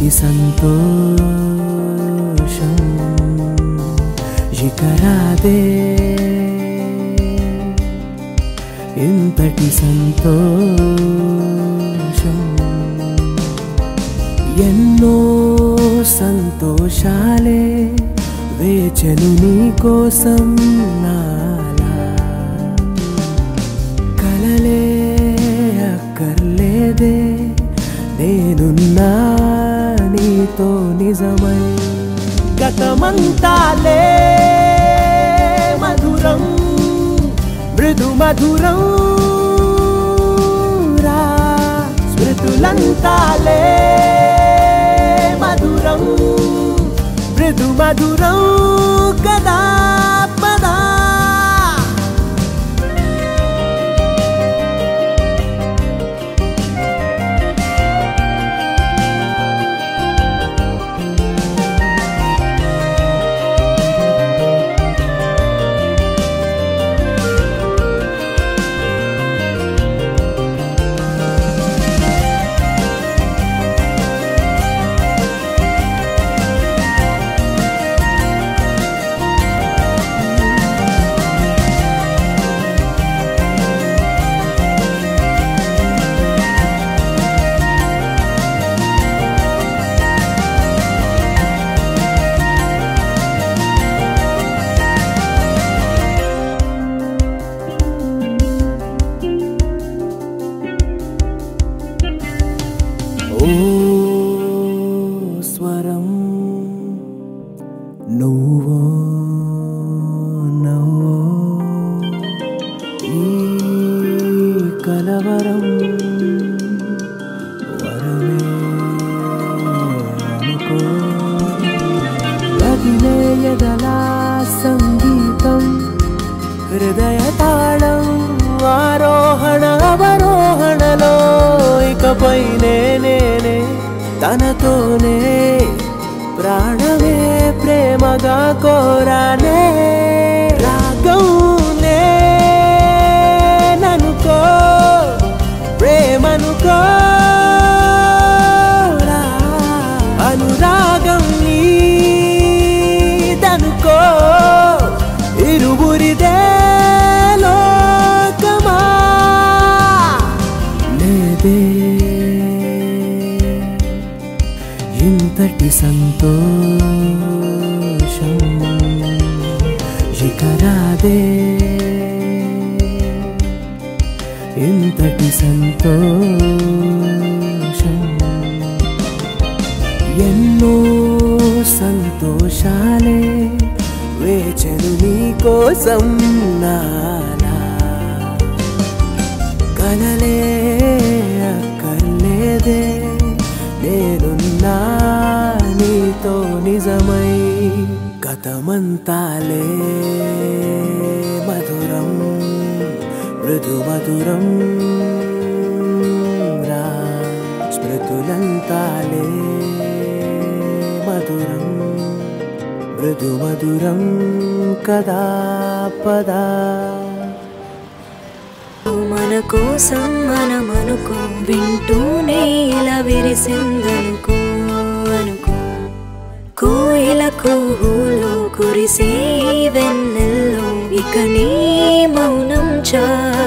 సంతోషం ఇక రాదే ఇంతటి సంతోషం ఎన్నో సంతోషాలే వేచెను నీ కోసం నాలా కలలే అక్కర్లేదే నేనున్నా నీతో నిజమై గతమంతాలే మధురం మృదు మధురం రా స్మృతులంతాలే మధురం మృదు మధురం కదా పదా స్వరం నువ్వో నవ్వో ఈ కలవరం వరమే అనుకో రగిలే ఎదలా సంగీతం హృదయ తాళం ఆరోహణ అవరోహణలో ఇకపై నేనే తనతోనే ప్రాణమే ప్రేమగా కోరానే రాగం నేననుకో ప్రేమనుకో అనురాగం నీదనుకో ఇరువురిదే లోకమా లేదే ఇంతటి సంతోషం ఇక రాదే ఇంతటి సంతోషం ఎన్నో సంతోషాలే వేచెను నీ కోసం నాలా కలలే అక్కర్లేదే నేనున్నా నీతో నిజమై గతమంతాలే మధురం మృదు మధురం రా స్మృతులంతాలే మధురం మృదు మధురం కదా పదా మన కోసం మనమనుకో వింటూనే ఇలా విరిసిందనుకో అనుకో కోయిలకు హూలో కురిసే వెన్నెల్లో ఇక నీ మౌనం చా